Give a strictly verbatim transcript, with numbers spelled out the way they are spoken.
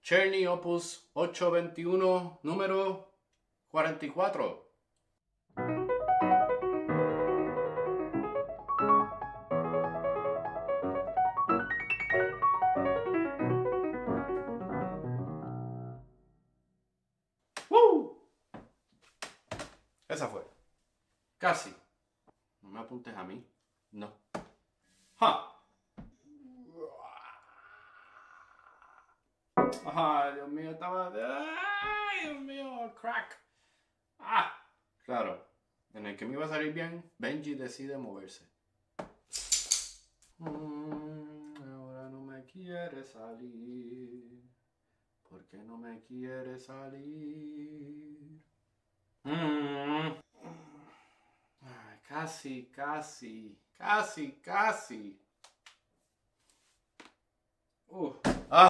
Czerny Opus ochocientos veintiuno, número cuarenta y cuatro. ¡Woo! Esa fue. Casi. No me apuntes a mí. No. ¡Ja! Ay, Dios mío, estaba... Ay, Dios mío, crack. Ah, claro. En el que me iba a salir bien, Benji decide moverse. Mm, ahora no me quiere salir. ¿Por qué no me quiere salir? Mm. Ay, casi, casi, casi, casi. Uh. Ah.